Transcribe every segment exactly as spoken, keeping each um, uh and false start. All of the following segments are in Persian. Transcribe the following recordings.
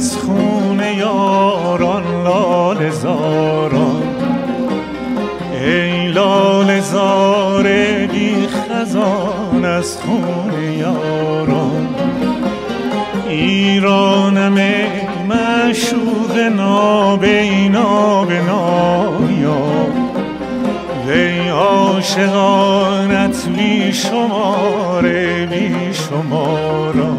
از خون یاران لاله زاران، ای لاله زار بی خزان از خون یاران. ایرانم ای معشوق نابینا به نایاب، وی عاشقانت بی شمار بی شمارا.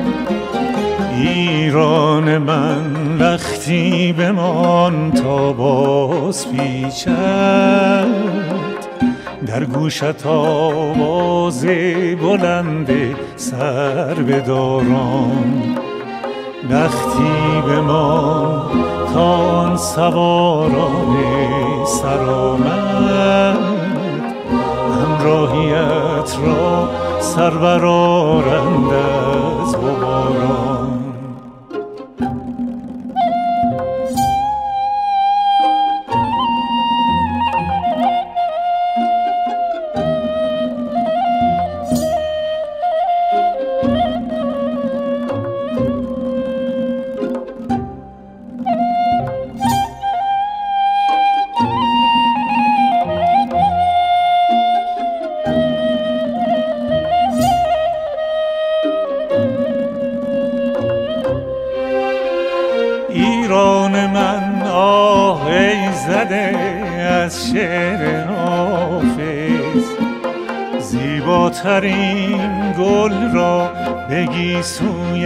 ایران من لختی بمان تا باز پیچد، در گوشت آواز بلند سر بداران. لختی بمان تا آن سواران سرآمد، همراهیت را سر برآرند از غباران. ایران من آه ای زده از شعر حافظ، زیباترین گل را بگی سوی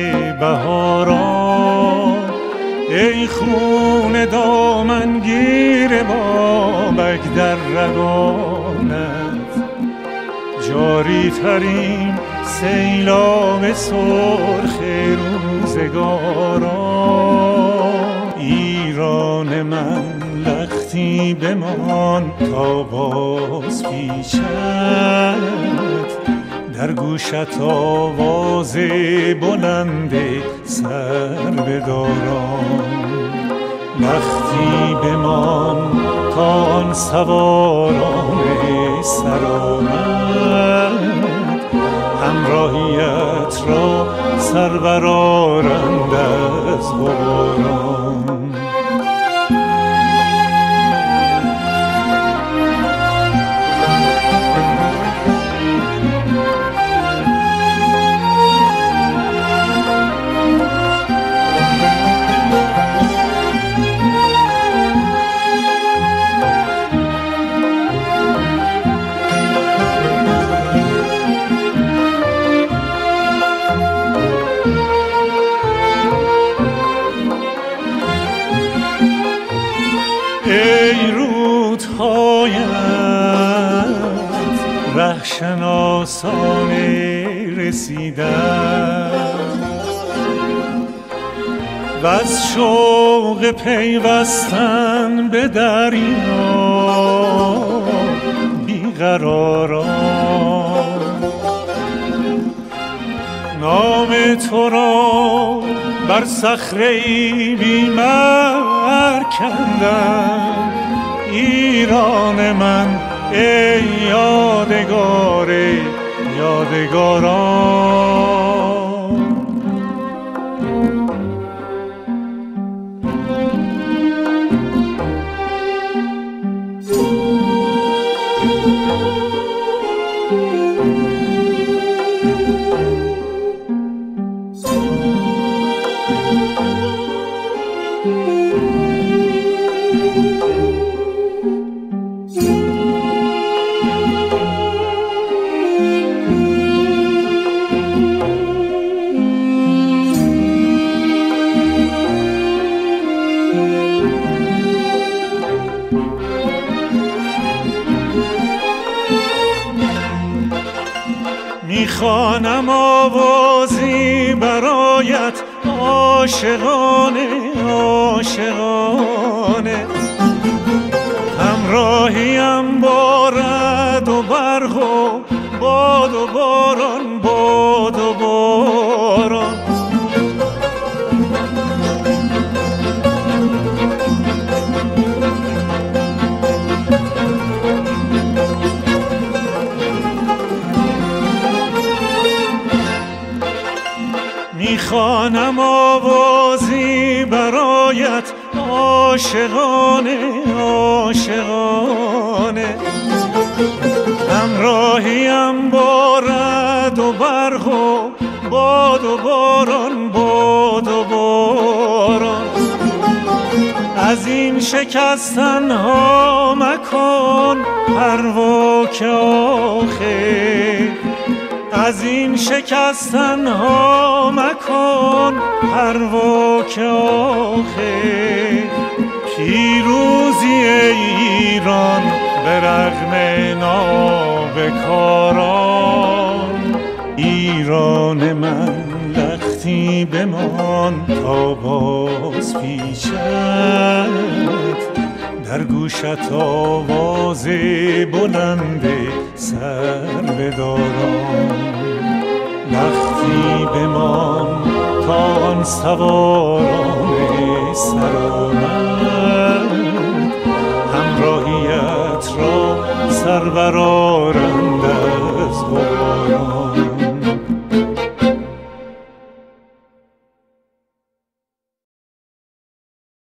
بهاران. ای خون دامنگیر بابک در رگانت، جاری ترین سیلاب سرخ روزگاران. ایران من لختی بمان تا باز پیچد، در گوشت آواز بلند سر بداران. لختی بمان تا آن سواران سرآمد، همراهیت را سر برآرند از غباران. ای رودهایت رهشناسانه رسیدن، وز شوق پیوستن به دریا بیقراران. نام تو را بر صخره‌ای بی‌مر کندم. ایران من ای یادگار یادگاران. میخوانم آوازی برایت عاشقانه عاشقانه، همراهیم با رعد و برق و باد و باران باد و باران. میخوانم آوازی برایت عاشقانه عاشقانه. همراهیم با رعد و برق و باد و باران باد و باران. از این شکستن ها مکن پروا که آخر، از این شکستن ها مکن پروا که آخر. پیروزی ایران به رغم نابکاران، ایران من لختی بمان تا باز پیچد، در گوشت آواز بلند سر بداران. لختی بمان تا آن سواران سرآمد، همراهیت را سربران